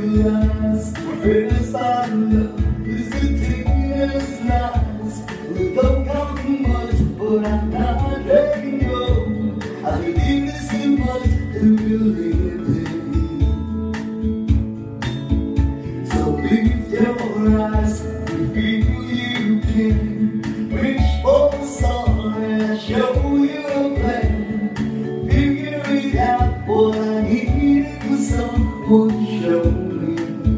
realize first I love is the deepest lies. We don't count much, but I'm not letting go. I believe it's too much to believe in. So lift your eyes, you feel you can reach for the sun and show you a plan. Figure it out, what I need was someone to show me.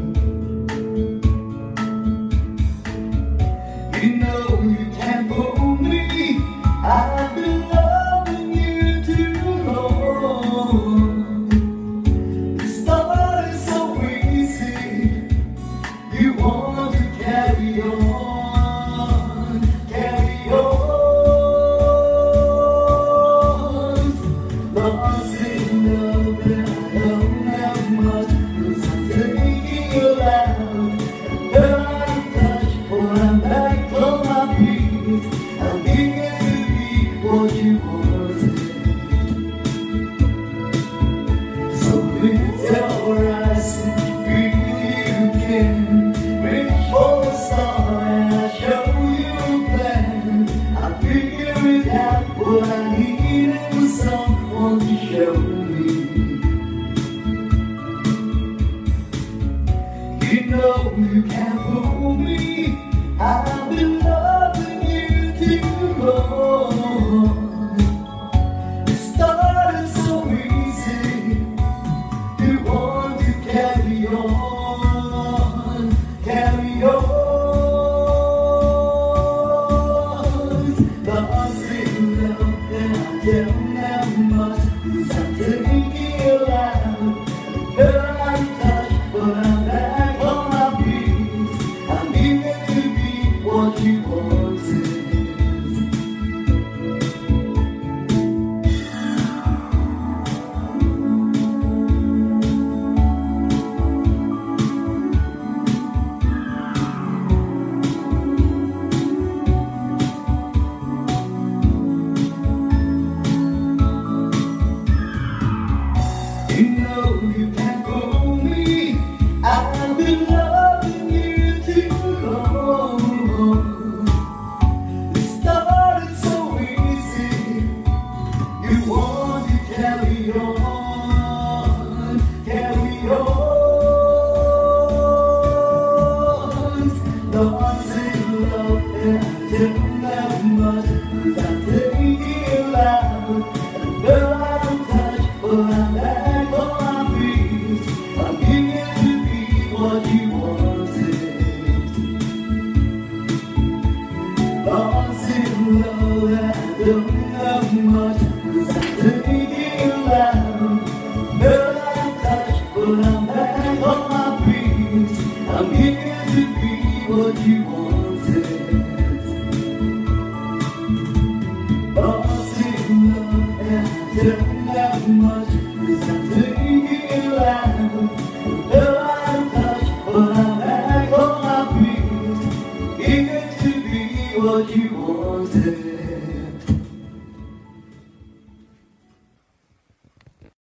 You know you can't fool me. I've been loving you too long. It started so easy. You want to carry on, carry on. Lost in love and I don't have much, 'cause I'm taking you out. Girl, I'm touched, but I'm back on my feet. I'm eager to be what you wanted. So lift your eyes and feel you can reach for the star and I'll show you a plan. I figure it out, what I needed was someone to show me. You know you can't fool me. I've been loving you too long. It started so easy. You want to carry on, carry on. Lost in love and I don't have much, 'cause I'm taking you out. Girl, I'm touched, but I'm back on my feet. I'm eager to be what you wanted. You know you can't fool me. I've been loving you too long. It started so easy. You want to carry on, carry on. Lost in love and I don't have much, 'cause I'm taking you out. Girl, I'm touched, but I'm back on my feet. I'm eager to be what you wanted. Lost in love and I don't have much, 'cause I'm taking you out. Girl, I'm touched, but I'm back on my feet. I'm eager to be what you wanted. Lost in love and I don't have much, 'cause I'm